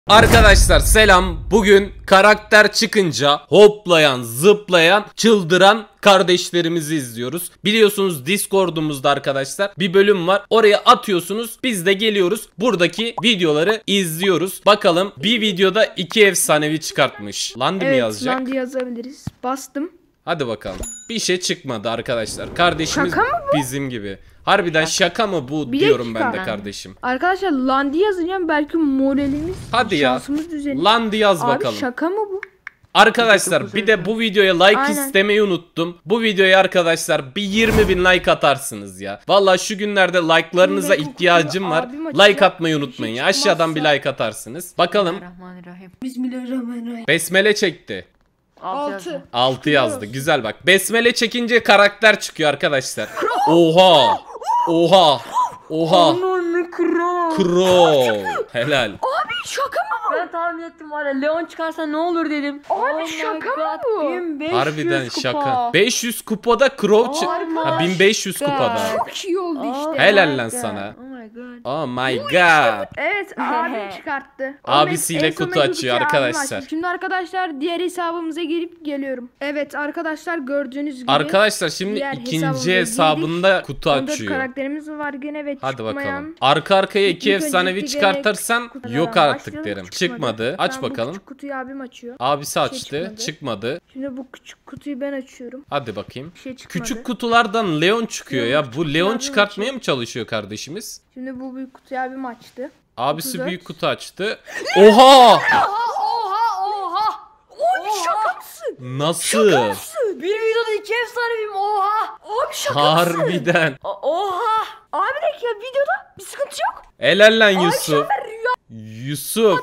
Arkadaşlar selam. Bugün karakter çıkınca hoplayan, zıplayan, çıldıran kardeşlerimizi izliyoruz. Biliyorsunuz Discord'umuzda arkadaşlar bir bölüm var. Oraya atıyorsunuz. Biz de geliyoruz. Buradaki videoları izliyoruz. Bakalım bir videoda 2 efsanevi çıkartmış. Landy mi yazacak? Landy yazabiliriz. Bastım. Hadi bakalım. Bir şey çıkmadı arkadaşlar. Kardeşimiz bizim gibi. Harbiden şaka mı bu diyorum ben de kardeşim. Arkadaşlar Landy yazacağım, belki moralimiz, şansımız düzelir. Landy yaz bakalım. Abi şaka mı bu? Arkadaşlar bir de bu videoya like istemeyi unuttum. Bu videoya arkadaşlar bir 20.000 like atarsınız ya. Vallahi şu günlerde like'larınıza ihtiyacım var. Like atmayı unutmayın ya. Aşağıdan bir like atarsınız. Bakalım. Bismillahirrahmanirrahim. Besmele çekti. 6 yazdı. Güzel bak. Besmele çekince karakter çıkıyor arkadaşlar. Oha. Oha. Oha. Crow. Helal. Abi şaka mı bu? Ben tahmin ettim var ya, Leon çıkarsa ne olur dedim. Abi şaka mı bu? 1500 Harbiden kupa. şaka. 500 kupada Crow çıktı. 1500 kupada. Çok iyi oldu işte. Helal lan sana. Oh my god. Evet, abim çıkarttı. Abisiyle En sondaki kutu açıyor kutuyu abim arkadaşlar. açtı. Şimdi arkadaşlar diğer hesabımıza girip geliyorum. Evet arkadaşlar, gördüğünüz gibi. Arkadaşlar şimdi diğer ikinci hesabımıza hesabında kutu 14 açıyor. karakterimiz var gene ve Hadi çıkmayan. bakalım. Arka arkaya 2 İlk efsanevi önceki çıkartırsan kutulardan yok artık başlayalım. derim. Çıkmadı. Aç Tamam, bu bakalım. küçük kutuyu abim açıyor. Abisi şey açtı. Çıkmadı. Şimdi bu küçük kutuyu ben açıyorum. Hadi bakayım. Bir şey çıkmadı. Küçük kutulardan Leon çıkıyor ya. Bu Leon kutulardan çıkartmaya mı çalışıyor kardeşimiz? Şimdi bu büyük kutuyu abim açtı. Abisi 34. büyük kutu açtı. Oha! Oha. Abi şaka mısın? Nasıl? Bir videoda 2 efsaneyim, oha. Abi şaka mısın? Harbiden. Oha. Abi de ki videoda bir sıkıntı yok. Helal lan Yusuf. Yusuf.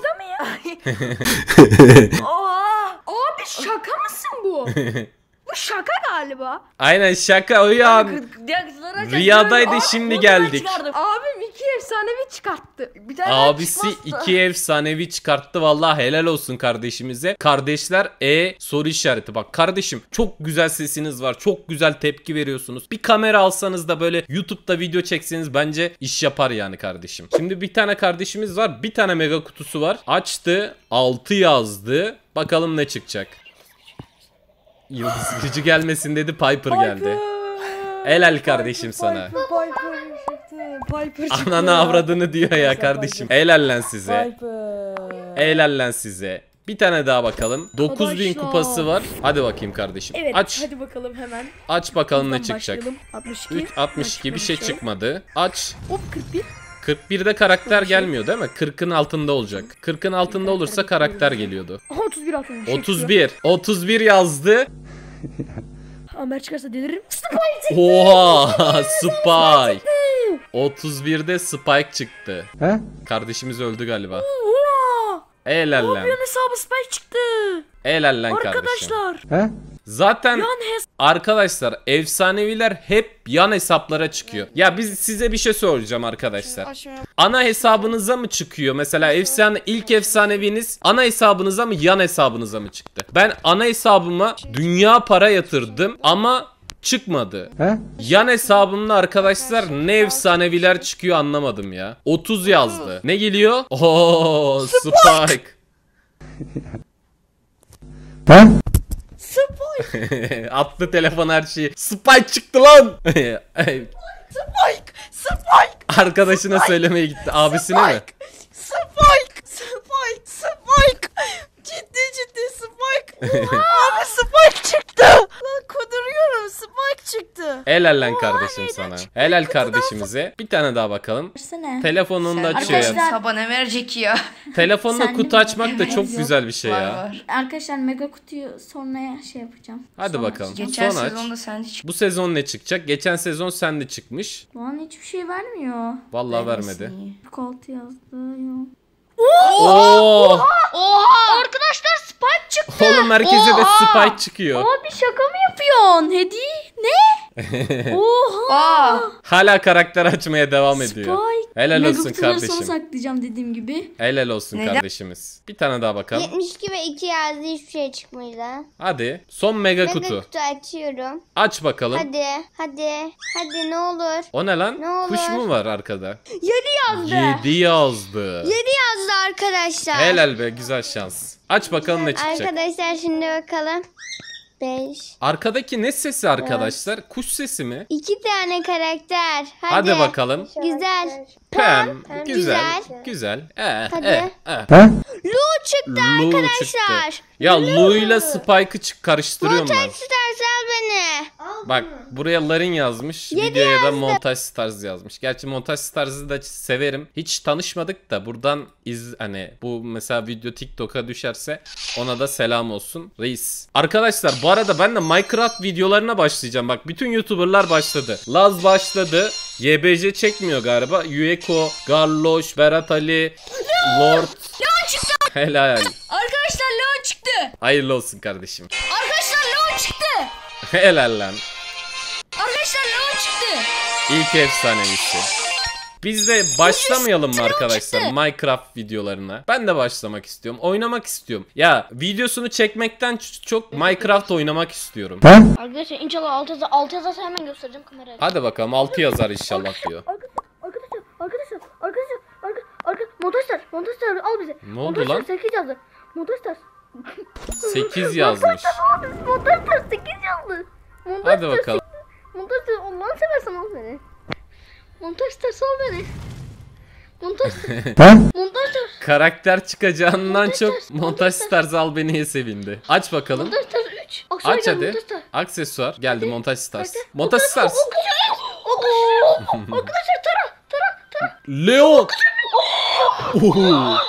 Oha. Abi şaka mısın bu? Bu şaka galiba. Aynen şaka o ya. Rüyadaydı, şimdi geldik. Abim 2 efsanevi çıkarttı. Bir tane Abisi çıkmazsa. 2 efsanevi çıkarttı. Vallahi helal olsun kardeşimize. Kardeşler soru işareti. Bak kardeşim, çok güzel sesiniz var. Çok güzel tepki veriyorsunuz. Bir kamera alsanız da böyle YouTube'da video çekseniz bence iş yapar yani kardeşim. Şimdi bir tane kardeşimiz var. Bir tane mega kutusu var. Açtı. 6 yazdı. Bakalım ne çıkacak. Yıldız gücü gelmesin dedi. Piper geldi. Helal kardeşim sana. Piper çıktı. Ananı avradını diyor ya kardeşim. Helal lan size. Piper. Helal lan size. Bir tane daha bakalım. 9000 kupası var. Hadi bakayım kardeşim. Evet, Aç. hadi bakalım hemen. Aç bakalım ne Buradan çıkacak. başlayalım. 62. 62 bir şey çıkmadı. Aç. Hop 41. 41'de karakter gelmiyor değil mi? 40'ın altında olacak. 40'ın altında olursa karakter geliyordu. 31 atılmış. 31. 31 yazdı. Amer çıkarsa deliririm. Oha! Spike. 31'de Spike çıktı. Kardeşimiz öldü galiba. Oha! Helal lan. Yan hesabı Spike çıktı. Helal lan kardeşim. Arkadaşlar. Zaten arkadaşlar efsaneviler hep yan hesaplara çıkıyor. Ya biz size bir şey soracağım arkadaşlar. Ana hesabınıza mı çıkıyor? Mesela ilk efsaneviniz ana hesabınıza mı yan hesabınıza mı çıktı? Ben ana hesabıma dünya para yatırdım ama çıkmadı. Yan hesabımda arkadaşlar ne efsaneviler çıkıyor anlamadım ya. 30 yazdı. Ne geliyor? Oo, Spike. Attı telefon her şeyi. Spike çıktı lan. Spike. Arkadaşına söylemeye gitti. Abisine mi? Spike. Ciddi Spike. Abi Spike çıktı. Lan kuduruyorum, Spike çıktı. Helal lan kardeşim sana. Helal kardeşimize. Bir tane daha bakalım. Telefonunda açıyor ya. Arkadaşlar bana verecek ya. Telefonla Sen kutu de açmak da mi? çok Yok. güzel bir şey ya. Var. Arkadaşlar mega kutuyu sonraya şey yapacağım. Hadi Sonra bakalım. açacağım. Geçen Son aç. sezonda sen hiç Bu sezon ne çıkacak? Geçen sezon sen de çıkmış. Lan hiçbir şey vermiyor. Vallahi vermesin vermedi. iyi. 46 yazdı. Yok. Oo! Oha! Arkadaşlar Spike çıktı. Oğlum herkese de Spike çıkıyor. Abi şaka mı yapıyorsun? Hediye? Ne? Oha. Hala karakter açmaya devam ediyor. Spike. Helal Mega olsun kutuları kardeşim. sona saklayacağım dediğim gibi. Helal olsun Neden? kardeşimiz. Bir tane daha bakalım. 72 ve 2 yazdı, hiçbir şey çıkmadı. Hadi son mega Mega kutu. kutu açıyorum. Aç bakalım. Hadi ne olur. O ne lan? Ne olur. Kuş mu var arkada? 7 yazdı. 7 yazdı. 7 yazdı arkadaşlar. Helal be, güzel şans. Aç bakalım ne çıkacak. Arkadaşlar şimdi bakalım. 5. Arkadaki ne sesi arkadaşlar? Kuş sesi mi? 2 tane karakter. Hadi bakalım. Güzel. Pem. Güzel. Güzel. Güzel. Hadi. Lu çıktı Lu arkadaşlar. çıktı. Ya Lu ile Spike'ı karıştırıyorum ben. Montaj Stars al beni. Bak buraya Larin yazmış. Videoya da Montaj Stars yazmış. Gerçi Montaj Stars'ı da severim. Hiç tanışmadık da buradan hani bu mesela video TikTok'a düşerse ona da selam olsun. Reis. Arkadaşlar bu arada ben de Minecraft videolarına başlayacağım. Bak bütün YouTuber'lar başladı. Laz başladı. YBC çekmiyor galiba. Yueko, Garloş, Berat Ali, Lord. Leon çıktı. Helal. Arkadaşlar Leon çıktı. Hayırlı olsun kardeşim. Arkadaşlar Leon çıktı. Helal lan. Arkadaşlar Leon çıktı. İlk efsanevisi. Biz de başlamayalım mı arkadaşlar Minecraft videolarına? Ben de başlamak istiyorum. Oynamak istiyorum. Ya videosunu çekmekten çok Minecraft oynamak istiyorum. Arkadaşlar inşallah 6 yazarsa hemen göstereceğim kameraya. Hadi bakalım 6 yazar inşallah diyor. Arkadaşlar montajlar al bize. Ne oldu lan? 8 yazdı. Montajlar 8 yazmış. montajlar 8 yazdı. Hadi bakalım. Montajlar Allah'ını seversen al beni. Montajlar sal beni. Montajlar Karakter çıkacağından çok Montaj Stars al beniye sevindi. Aç bakalım. Montajlar 3. Aç hadi. Aksesuar geldi Montaj Stars. Montaj Stars. Arkadaşlar tara. Leon. Oho.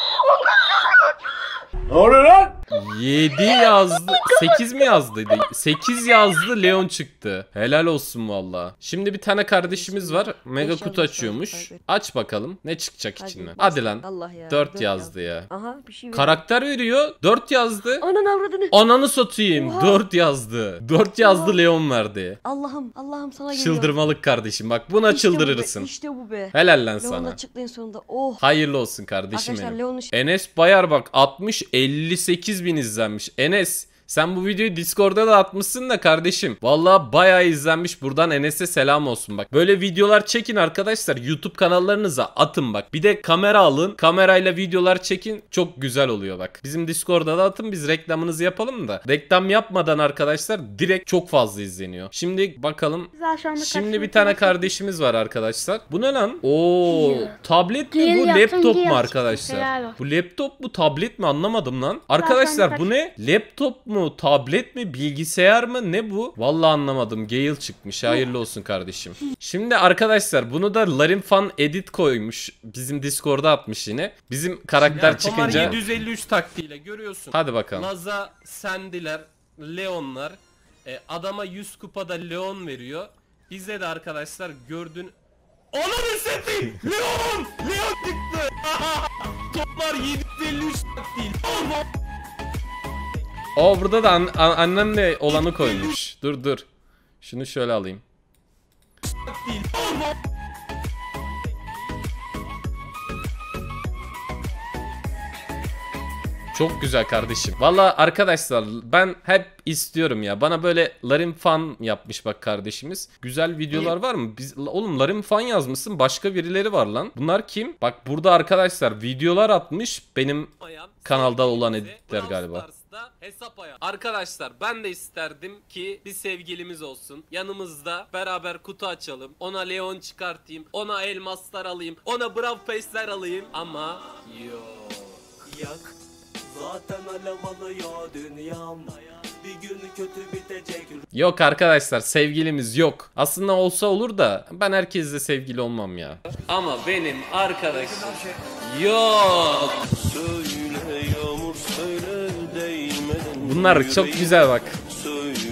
Ne oluyor lan? 7 yazdı. 8 mi yazdı? 8 yazdı, Leon çıktı. Helal olsun valla. Şimdi bir tane kardeşimiz var. Mega kutu açıyormuş. Aç bakalım. Ne çıkacak içinden? Hadi lan. Allah ya. 4 yazdı ya. Aha bir şey Karakter veriyor. 4 yazdı. Ananı avradını. Ananı satayım. 4 yazdı. 4 yazdı, Leon verdi. Allah'ım sana geliyor. Çıldırmalık kardeşim. Bak buna İşte bu be, çıldırırsın. İşte bu be. Helal lan Leon'la sana. çıktı en sonunda. Oh. Hayırlı olsun kardeşim Arkadaşlar benim. Leon'u Enes Bayar bak 58 bin izlenmiş. Enes sen bu videoyu Discord'da da atmışsın da kardeşim. Vallahi bayağı izlenmiş. Buradan Enes'e selam olsun bak. Böyle videolar çekin arkadaşlar. YouTube kanallarınıza atın bak. Bir de kamera alın. Kamerayla videolar çekin. Çok güzel oluyor bak. Bizim Discord'da da atın. Biz reklamınızı yapalım da. Reklam yapmadan arkadaşlar direkt çok fazla izleniyor. Şimdi bakalım. Şimdi bir tane kardeşimiz var arkadaşlar. Bu ne lan? Oo, tablet mi bu, laptop mu arkadaşlar? Bu laptop mu, tablet mi anlamadım lan. Arkadaşlar bu ne? Laptop mu, tablet mi, bilgisayar mı, ne bu? Vallahi anlamadım. Gale çıkmış. Hayırlı olsun kardeşim. Şimdi arkadaşlar bunu da Larin Fan Edit koymuş. Bizim Discord'a atmış yine. Bizim karakter çıkınca 753 taktiğiyle görüyorsun. Hadi bakalım. Laza, Sendiler, Leonlar. Adama 100 kupada Leon veriyor. Bize de arkadaşlar gördüğün... Ananı satayım! Leon! Leon çıktı! Toplar 753 taktiği. O burada da annemle olanı koymuş. Dur. Şunu şöyle alayım. Çok güzel kardeşim. Valla arkadaşlar ben hep istiyorum ya. Bana böyle Larin Fan yapmış bak kardeşimiz. Güzel videolar var mı? Oğlum Larin Fan yazmışsın. Başka birileri var lan. Bunlar kim? Bak burada arkadaşlar videolar atmış. Benim kanalda olan editler galiba. Hesap ayağı. Arkadaşlar ben de isterdim ki bir sevgilimiz olsun. Yanımızda beraber kutu açalım. Ona Leon çıkartayım. Ona elmaslar alayım. Ona Brawl Pass'ler alayım. Ama yok. Yak. Zaten alev alıyor dünyam. Bir gün kötü bitecek. Yok arkadaşlar sevgilimiz yok. Aslında olsa olur da ben herkesle sevgili olmam ya. Ama benim arkadaşım yok. Söyle yağmur söyle değmeden. Bunlar çok güzel bak. Söyle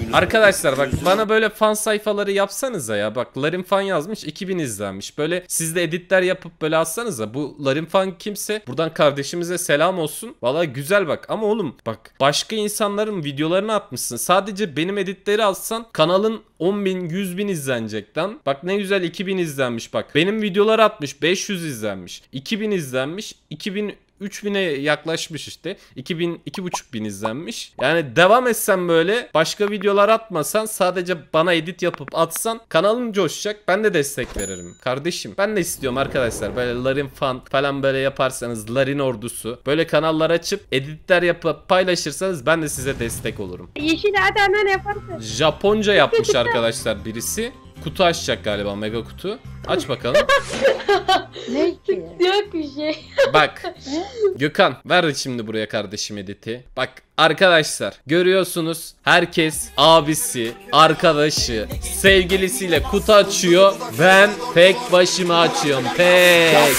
Arkadaşlar bak bana böyle fan sayfaları yapsanıza ya. Bak Larin Fan yazmış 2000 izlenmiş. Böyle siz de editler yapıp böyle atsanıza. Bu Larin Fan kimse? Buradan kardeşimize selam olsun. Vallahi güzel bak ama oğlum bak başka insanların videolarını atmışsın. Sadece benim editleri atsan kanalın 10.000 100.000 izlenecek lan. Bak ne güzel 2000 izlenmiş bak. Benim videolar atmış 500 izlenmiş. 2000 izlenmiş. 3000'e yaklaşmış işte. 2.500 izlenmiş. Yani devam etsen böyle başka videolar atmasan sadece bana edit yapıp atsan kanalın coşacak. Ben de destek veririm. Kardeşim ben de istiyorum arkadaşlar. Böyle Larin Fan falan böyle yaparsanız Larin ordusu. Böyle kanallar açıp editler yapıp paylaşırsanız ben de size destek olurum. Yeşil adamlar yaparsın. Japonca yapmış arkadaşlar birisi. Kutu açacak galiba mega kutu. Aç bakalım. Ne ki? Yok bir şey. Bak Gökhan ver şimdi buraya kardeşim editi. Bak arkadaşlar görüyorsunuz herkes abisi, arkadaşı, sevgilisiyle kutu açıyor. Ben tek başıma açıyorum tek.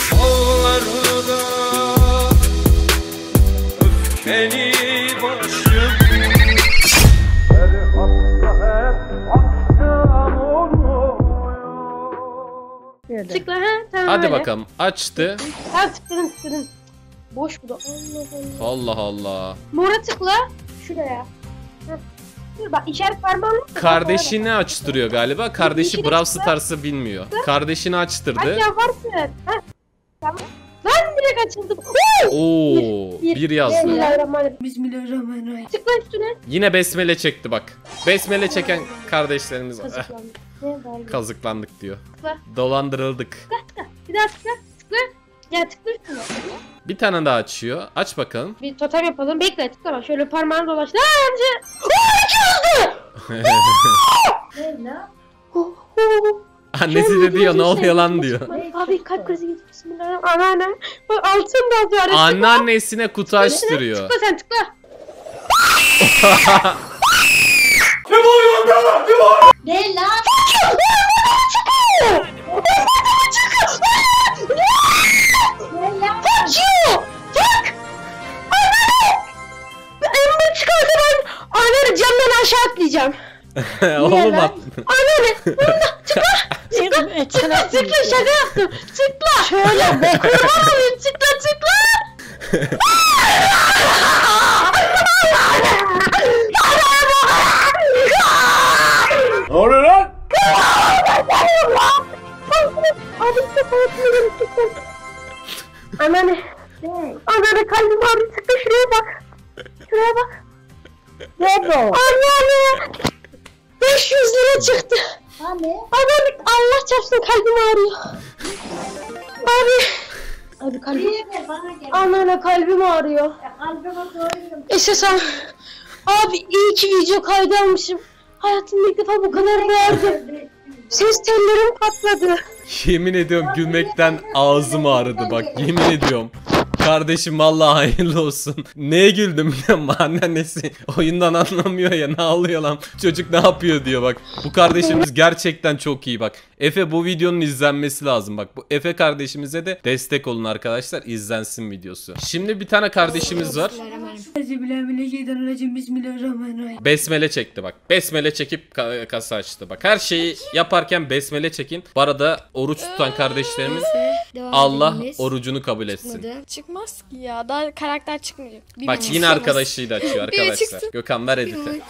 Tıkla ha tamam. Hadi öyle. bakalım açtı. Tamam tıkladım. Boş bu da. Allah Allah. Allah Allah. Mora tıkla. Şuraya. Heh. Dur bak işaret parmağını. Kardeşini açtırıyor galiba. Kardeşi İşini Brawl tıkla. Stars'ı bilmiyor. Kardeşini açtırdı. Hadi yaparsın. Heh. Tamam. Lan direkt açıldı. Oo, bir yazdı. Bismillahirrahmanirrahim. Bismillahirrahmanirrahim. Tıkla üstüne. Yine besmele çekti bak. Besmele çeken kardeşlerimiz Kazıklandı. Ne var? kazıklandık diyor. Tıkla. Dolandırıldık. Bir daha tıkla. Tıkla. Ya tıkla üstüne. Bir tane daha açıyor. Aç bakalım. Bir totem yapalım. Bekle tıklama. Şöyle parmağını dolaş. Lan amca. Annesi de diyor ne oluyor lan diyor. Abi kalp krizi geçti. Bismillahirrahmanirrahim. Anneanne. Bak altın da atıyor. Anneannesine kutu açtırıyor. Tıkla sen tıkla. Ne lan? Emre çıkarsa ben anneanne camdan aşağı atlayacağım. Oğlum at. Tıkla şaka yaptım. Tıkla. Şöyle kurban olayım. Tıkla. Ne oluyor lan? Abi kapatmıyorum. Anneanne. Anneanne kalbim ağrıyor. Tıkla şuraya bak. Şuraya bak. Ne bu? Anneanne. 500 lira çıktı. Anneanne Allah çarpsın kalbim ağrıyor. Abi kalbim. Anneanne kalbim ağrıyor. Esas abi iyi ki video kaydı almışım. Hayatımda ilk defa bu kadar bağırdım. Ses tellerim patladı. Yemin ediyorum gülmekten ağzım ağrıdı bak. Yemin ediyorum. Kardeşim vallahi hayırlı olsun. Neye güldüm biliyor musun? Anneannesi oyundan anlamıyor ya, ne ağlıyor lan. Çocuk ne yapıyor diyor bak. Bu kardeşimiz gerçekten çok iyi bak. Efe bu videonun izlenmesi lazım bak. Bu Efe kardeşimize de destek olun arkadaşlar. İzlensin videosu. Şimdi bir tane kardeşimiz var. Bismillahirrahmanirrahim. Besmele çekti bak. Besmele çekip kasa açtı. Bak her şeyi yaparken besmele çekin. Bu arada oruç tutan kardeşlerimiz Allah orucunu kabul etsin. Çıkmaz ki ya. Daha karakter çıkmayacak. Bak yine arkadaşıyla açıyor arkadaşlar. Gökhan ver editi.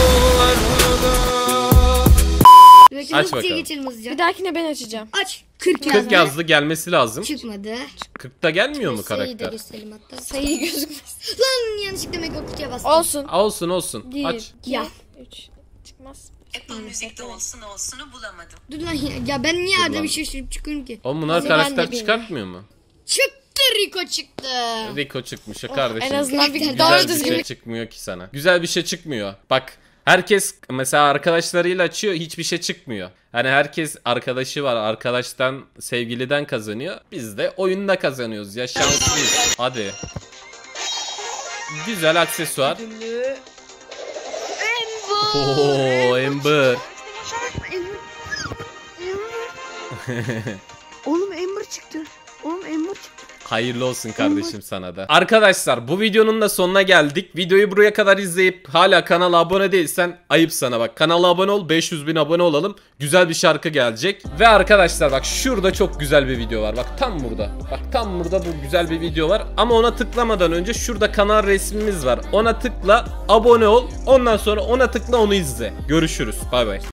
Aç bakalım. Bir dahakine ben açacağım. Aç. 40 40 yazdı gelmesi lazım. Çıkmadı. 40'ta gelmiyor mu Sayıyı da karakter? gösterelim hatta. Sayı gözükmez. Lan yanlışlıkla mega kutuya bastım. Olsun. Olsun. 1, Aç. 2, Ya. 3. Çıkmaz. Müzikte olsunu bulamadım. Dur lan ya ben niye Dur arada lan. bir şaşırıp çıkıyorum ki? Oğlum bunlar Ben de karakter bilmiyorum. çıkartmıyor mu? Çıktı Rico çıktı. Rico çıkmış ya kardeşim. En azından bir Güzel doğru bir düzgün. şey çıkmıyor ki sana. Güzel bir şey çıkmıyor. Bak herkes mesela arkadaşlarıyla açıyor, hiçbir şey çıkmıyor. Hani herkes arkadaşı var, arkadaştan, sevgiliden kazanıyor. Biz de oyunda kazanıyoruz ya, şanslıyız. Hadi. Güzel aksesuar. Oo, Ember. Oğlum Ember çıktı. Oğlum Ember çıktı. Hayırlı olsun kardeşim sana da. Arkadaşlar bu videonun da sonuna geldik. Videoyu buraya kadar izleyip hala kanala abone değilsen ayıp sana bak. Kanala abone ol, 500.000 abone olalım. Güzel bir şarkı gelecek. Ve arkadaşlar bak şurada çok güzel bir video var. Bak tam burada. Bak tam burada bu güzel bir video var. Ama ona tıklamadan önce şurada kanal resmimiz var. Ona tıkla, abone ol. Ondan sonra ona tıkla, onu izle. Görüşürüz. Bay bay.